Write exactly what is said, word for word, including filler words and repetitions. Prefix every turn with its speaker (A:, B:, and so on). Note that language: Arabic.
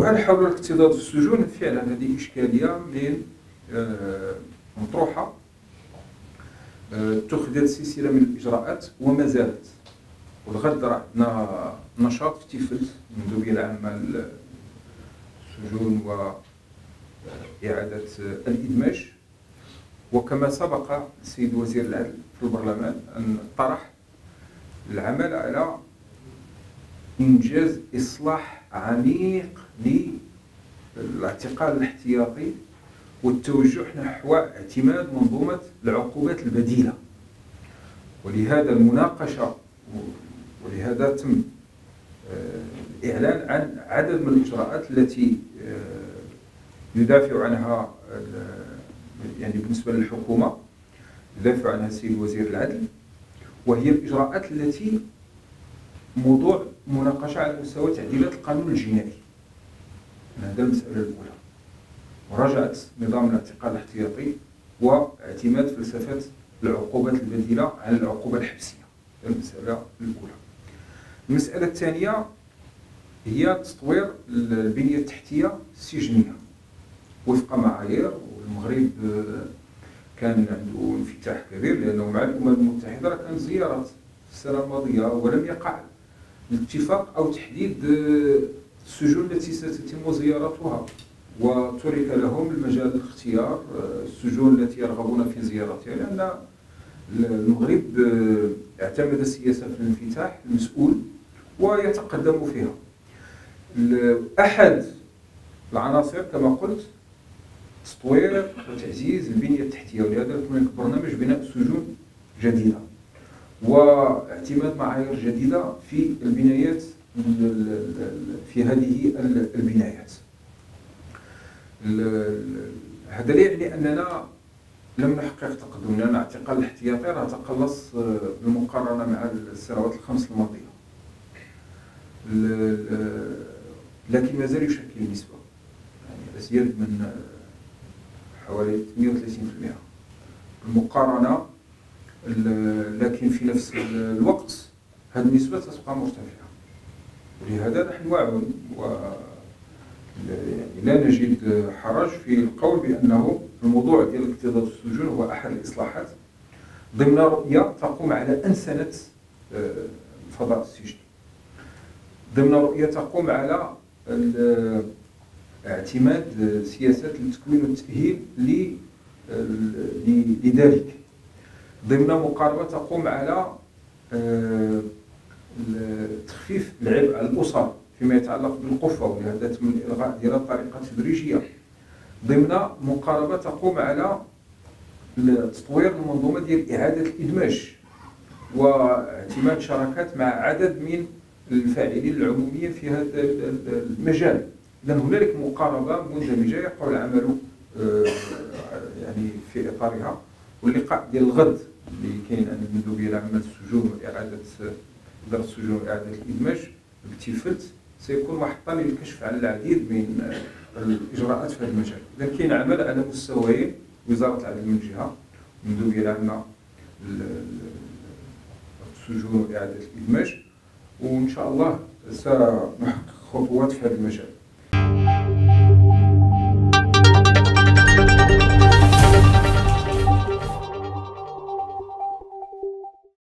A: وهل حول الاكتظاظ في السجون فعلا هذه إشكالية من مطروحة. اتخذت سلسلة من الإجراءات وما زالت، والغد راه عندنا نشاط في تيفلت من المندوبية العامة للسجون وإعادة الإدماج. وكما سبق السيد وزير العدل في البرلمان أن طرح العمل على إنجاز إصلاح عميق للاعتقال الاحتياطي والتوجه نحو اعتماد منظومة العقوبات البديلة. ولهذا المناقشة ولهذا تم الإعلان عن عدد من الإجراءات التي يدافع عنها يعني بالنسبة للحكومة يدافع عنها السيد وزير العدل، وهي الإجراءات التي موضوع مناقشة على مستوى تعديلات القانون الجنائي. هذا المسألة الأولى، مراجعة نظام الاعتقال الاحتياطي واعتماد فلسفة العقوبات البديلة على العقوبة الحبسية. هذه المسألة الأولى. المسألة الثانية هي تطوير البنية التحتية السجنية وفق معايير، والمغرب كان عنده انفتاح كبير لأنه مع الأمم المتحدة كانت زيارات السنة الماضية ولم يقع الاتفاق أو تحديد السجون التي ستتم زيارتها، وترك لهم المجال لاختيار السجون التي يرغبون في زيارتها، لأن المغرب اعتمد سياسة الانفتاح المسؤول ويتقدم فيها. أحد العناصر كما قلت تطوير وتعزيز البنية التحتية، ولهذا هناك برنامج بناء سجون جديدة واعتماد معايير جديدة في البنايات في هذه البنايات. هذا لا يعني أننا لم نحقق تقدم، لأن الاعتقال الاحتياطي راه تقلص بالمقارنة مع السنوات الخمس الماضية، لكن ما زال يشكل نسبة يعني أزيد من حوالي ثمانية وثلاثين بالمئة بالمقارنة، لكن في نفس الوقت هذه النسبة ستبقى مرتفعة. ولهذا نحن واعون و يعني لا نجد حرج في القول بأنه الموضوع ديال الاكتظاظ في السجون هو أحد الإصلاحات ضمن رؤية تقوم على أنسنة الفضاء السجني، ضمن رؤية تقوم على اعتماد سياسات التكوين والتأهيل لذلك، ضمن مقاربة تقوم على تخفيف العبء على الأسر فيما يتعلق بالقفة، ولهذا تم الإلغاء ديالها بطريقة تدريجية، ضمن مقاربة تقوم على تطوير المنظومة ديال إعادة الإدماج واعتماد شراكات مع عدد من الفاعلين العموميين في هذا المجال. إذن هنالك مقاربة مندمجة يقع العمل يعني في إطارها. واللقاء ديال الغد اللي كاين عند المندوبية العامة للسجون وإعادة إدارة السجون وإعادة الإدماج بتيفلت سيكون محطة للكشف عن العديد من الإجراءات في هذا المجال. إذن كاين عمل على مستويين، وزارة العدل من جهة، المندوبية العامة للسجون وإعادة الإدماج، وإن شاء الله سنحقق خطوات في هذا المجال.